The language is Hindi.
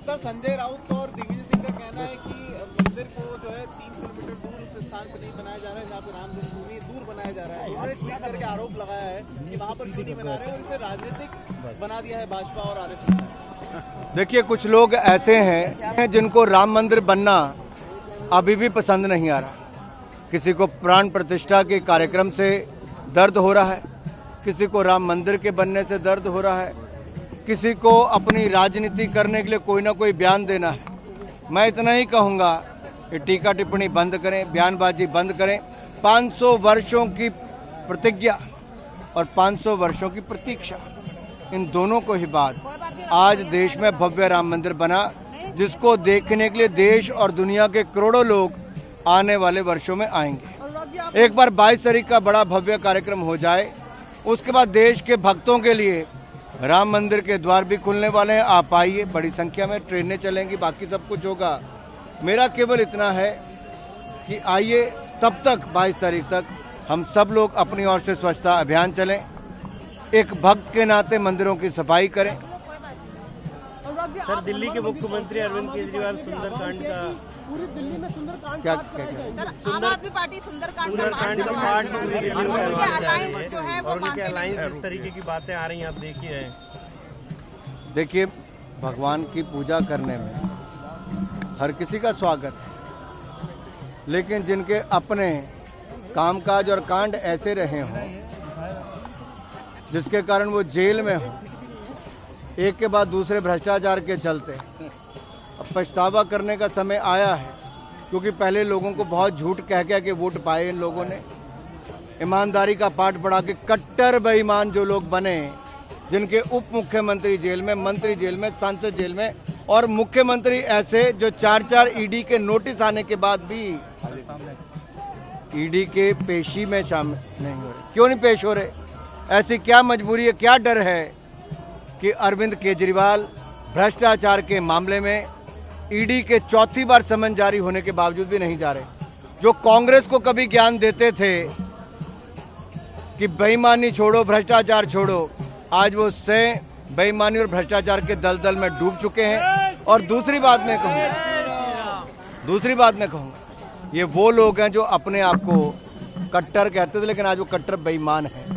सर, संजय राउत और दिग्विजय सिंह का कहना है कि मंदिर को जो है 3 किलोमीटर दूर उस स्थान पर नहीं बनाया जा रहा है जहाँ पे राम जन्मभूमि दूर बनाया जा रहा है। उन्होंने ट्वीट करके आरोप लगाया है कि वहाँ पर क्यों नहीं बना रहे और इसे राजनीतिक बना दिया है भाजपा और आरएसएस। देखिए, कुछ लोग ऐसे हैं जिनको राम मंदिर बनना अभी भी पसंद नहीं आ रहा। किसी को प्राण प्रतिष्ठा के कार्यक्रम से दर्द हो रहा है, किसी को राम मंदिर के बनने से दर्द हो रहा है, किसी को अपनी राजनीति करने के लिए कोई ना कोई बयान देना है। मैं इतना ही कहूँगा कि टीका टिप्पणी बंद करें, बयानबाजी बंद करें। 500 वर्षों की प्रतिज्ञा और 500 वर्षों की प्रतीक्षा, इन दोनों को ही बाद आज देश में भव्य राम मंदिर बना, जिसको देखने के लिए देश और दुनिया के करोड़ों लोग आने वाले वर्षों में आएंगे। एक बार 22 तारीख का बड़ा भव्य कार्यक्रम हो जाए, उसके बाद देश के भक्तों के लिए राम मंदिर के द्वार भी खुलने वाले हैं। आप आइए, बड़ी संख्या में ट्रेनें चलेंगी, बाकी सब कुछ होगा। मेरा केवल इतना है कि आइए, तब तक 22 तारीख तक हम सब लोग अपनी ओर से स्वच्छता अभियान चलें, एक भक्त के नाते मंदिरों की सफाई करें। सर, दिल्ली के मुख्यमंत्री अरविंद केजरीवाल सुंदरकांड का पूरी दिल्ली में सुंदरकांड क्या आम आदमी पार्टी सुंदरकांड का पाठ पूरी दिल्ली में उनके अलायंस जो है वो और उनके मानते नहीं अलायंस इस तरीके की बातें आ रही हैं, आप देखिए हैं। देखिए, भगवान की पूजा करने में हर किसी का स्वागत है, लेकिन जिनके अपने कामकाज और कांड ऐसे रहे हों जिसके कारण वो जेल में हो, एक के बाद दूसरे भ्रष्टाचार के चलते, अब पछतावा करने का समय आया है। क्योंकि पहले लोगों को बहुत झूठ कह के वोट पाए इन लोगों ने, ईमानदारी का पाठ पढ़ा के कट्टर बेईमान जो लोग बने, जिनके उप मुख्यमंत्री जेल में, मंत्री जेल में, सांसद जेल में, और मुख्यमंत्री ऐसे जो 4-4 ईडी के नोटिस आने के बाद भी ईडी के पेशी में शामिल नहीं हो रहे। क्यों नहीं पेश हो रहे? ऐसी क्या मजबूरी है, क्या डर है कि अरविंद केजरीवाल भ्रष्टाचार के मामले में ईडी के 4थी बार समन जारी होने के बावजूद भी नहीं जा रहे? जो कांग्रेस को कभी ज्ञान देते थे कि बेईमानी छोड़ो, भ्रष्टाचार छोड़ो, आज वो से बेईमानी और भ्रष्टाचार के दलदल में डूब चुके हैं। और दूसरी बात मैं कहूँगा, ये वो लोग हैं जो अपने आप को कट्टर कहते थे, लेकिन आज वो कट्टर बेईमान हैं।